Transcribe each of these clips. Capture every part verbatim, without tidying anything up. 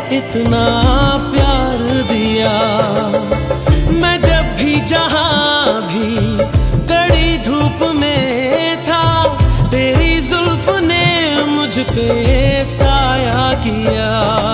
इतना प्यार दिया। मैं जब भी जहां भी कड़ी धूप में था, तेरी जुल्फ ने मुझ पे साया किया।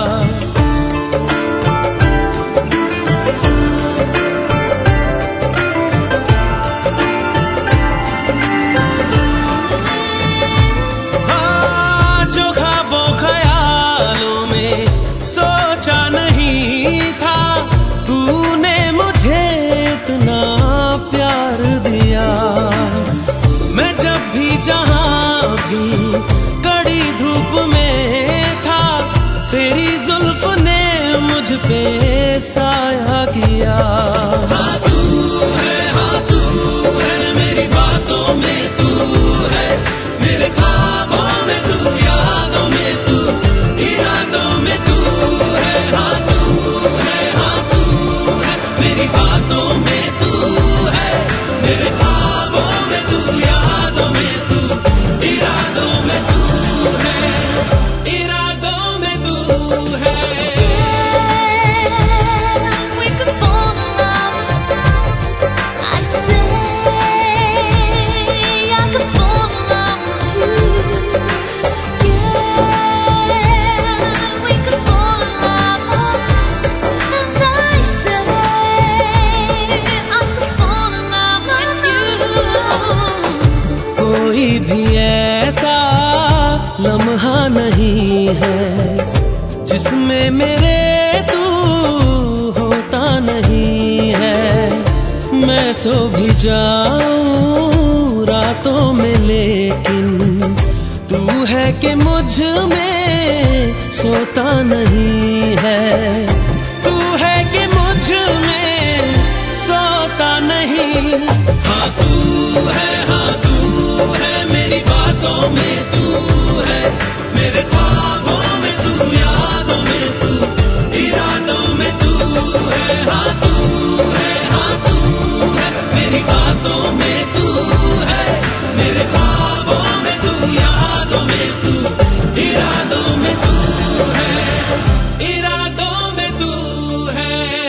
पे साया किया। हाँ तू है, हाँ तू है, मेरी बातों में तू है, मेरे ख्वाबों में तू, यादों में तू, इरादों में तू है। हाँ तू है, हाँ तू है, मेरी बातों में तू है, मेरे ख्वाबों में तू, यादों में तू, इरादों में तू है, इरादों में तू है। कोई भी ऐसा लम्हा नहीं है जिसमें मेरे तू होता नहीं है। मैं सो भी जाऊं रातों में, लेकिन तू है कि मुझ में सोता नहीं है। तू है कि मुझ में सोता नहीं। हाँ तू है, हाँ तू है, मेरी बातों में तू है, मेरे ख्वाबों में तू, यादों में तू, इरादों में तू है। हाँ तू है, हाँ तू है, मेरी बातों में तू है, मेरे ख्वाबों में तू, यादों में तू, इरादों में तू है, इरादों में तू है।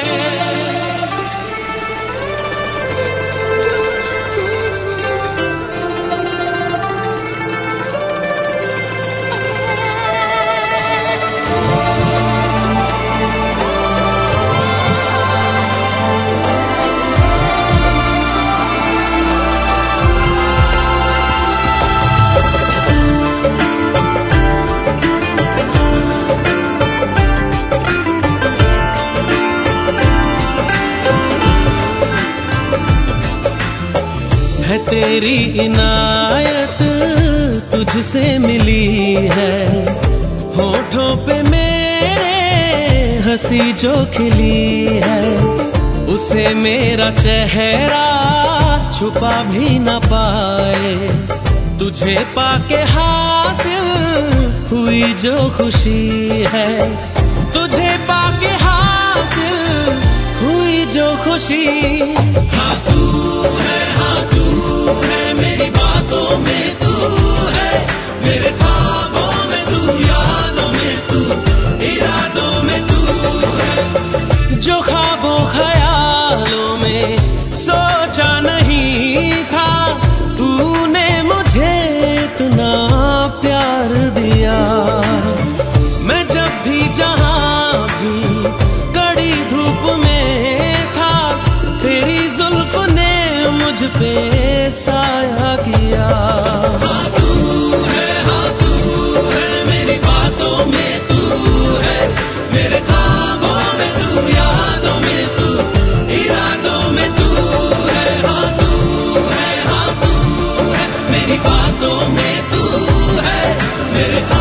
है तेरी इनायत तुझसे मिली है, होठों पे मेरे हंसी जो खिली है, उसे मेरा चेहरा छुपा भी न पाए। तुझे पाके हासिल हुई जो खुशी है, तुझे पाके हासिल हुई जो खुशी। हाँ तू है, हाँ तू है, मेरी बातों में तू है, मेरे ख्वाबों में तू, यादों में तू, इरादों में तू है। जो ख्वाबों ख्यालों में सोचा नहीं था, तूने मुझे इतना प्यार दिया। मैं जब भी जहां भी कड़ी धूप में था, तेरी जुल्फ ने मुझ पे साया किया। हाँ तू है, हाँ तू है, मेरी बातों में तू है, मेरे ख्वाबों में तू, यादों में तू, इरादों में तू है। हाँ तू है, हाँ तू है, मेरी बातों में तू है, मेरे